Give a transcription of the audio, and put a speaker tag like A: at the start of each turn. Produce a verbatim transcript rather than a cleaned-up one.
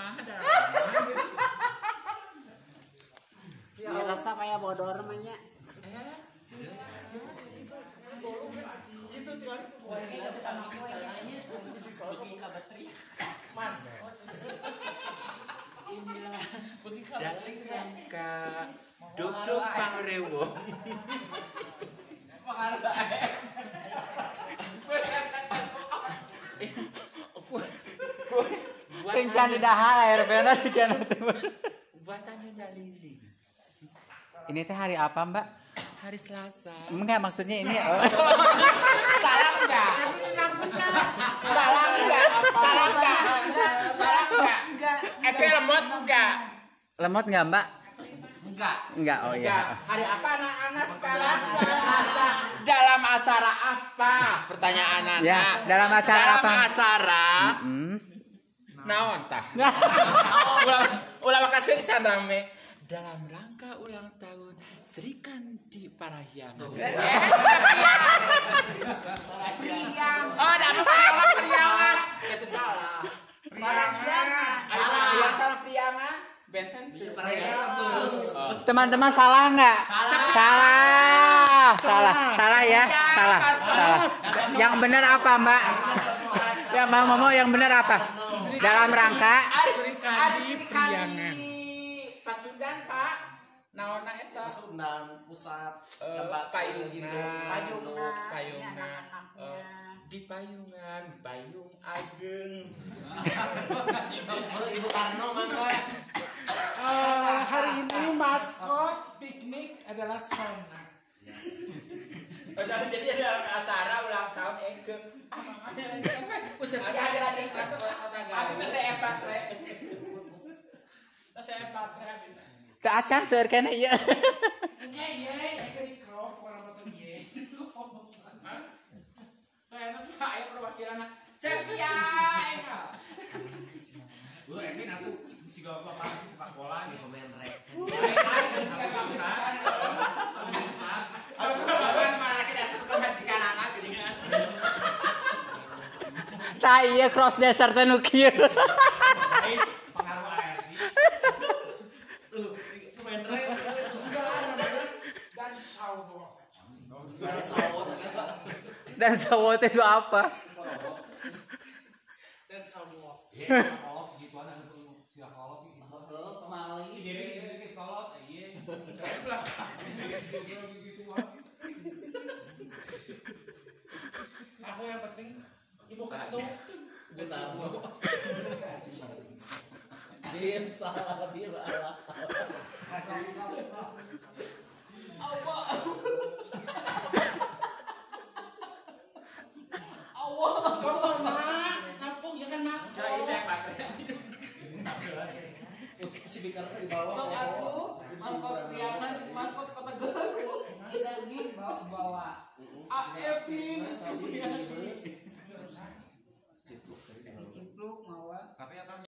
A: mah ada.
B: Ya rasa kayak bodor namanya.
A: Itu tinggal Mas. Inilah dalam rangka Dodo Pangrewo.
B: Kencan di dahar air pena sekian itu.
A: Buatannya Dalili.
B: Ini teh hari apa, Mbak?
A: Hari Selasa.
B: Enggak, maksudnya ini oh.
A: Salah enggak? Salah enggak? Salah enggak? Salah enggak? Eke lemot enggak?
B: Lemot enggak, Mbak?
A: Enggak.
B: Enggak, oh iya.
A: Hari apa anak-anak sekarang? Selasa. Dalam acara apa? Pertanyaan anak.
B: Ya, dalam acara
A: dalam
B: apa?
A: Dalam acara.
B: Mm-hmm.
A: Naon tah? Ulah ulah makasih candrame. Dalam rangka ulang tahun Sri Kandi Parahyangan. Parahyangan. Oh, ada apa Parahyangan? Itu salah. Parahyangan. Salah. Yang salah Priyangan. Benten Parahyangan terus.
B: Teman-teman salah enggak? Salah. Salah. Salah. Salah ya? Salah. Salah. Yang benar apa, Mbak? Ya, Mbak Momo, yang benar apa? Dalam rangka
A: Sri Kandi Priyangan. Pasundan, Pak. Naonna eta?
C: Pasundan pusat
A: tempat payungan.
C: Payungan.
A: Payungan. Di payungan, payung ageng.
C: Ibu Karno mangga.
D: Uh, hari ini maskot piknik adalah sauna.
A: Jadi ada acara ulang tahun Ege. Usah ada lagi aku bisa epat re. Saya epat re.
B: tak acan seur kene ieu.
D: Nya ieu Ege di crop orang foto ieu.
A: Saya nak ayo perwakilan Sepia enggak.
E: Bu Emin aku si bapak pasti sepak bola
C: Si pemain rek.
A: Ada kebetulan mana kita sebut majikan anak geuningan.
B: Tah ieu cross dasar teh nu kieu.
E: pengaruh A R D.
C: Tuh, pemain rek
D: Dan sawo.
C: dan sawot.
B: Dan sawo teh itu apa?
D: Dan sawo.
E: Iya, kalau gituan ada perlu sila kalau gitu.
C: Heeh, kemali.
E: Si Dede Dede ke kolot, iya.
D: Aku yang penting ibu ketuk.
C: Gue tahu. Bim salah bim Allah.
D: Sosona, nampung ya kan maskot.
A: Nah, ini epat re.
C: Si Bikar di bawah.
F: Sok atuh, maskot Priyangan, maskot Kota Garut. Tidak di bawah. A Epin.